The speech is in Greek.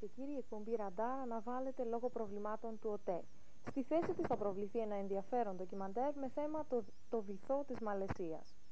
και κύριοι, η εκπομπή Ραντάρ αναβάλλεται λόγω προβλημάτων του ΟΤΕ. Στη θέση της θα προβληθεί ένα ενδιαφέρον ντοκιμαντέρ με θέμα το βυθό της Μαλαισίας.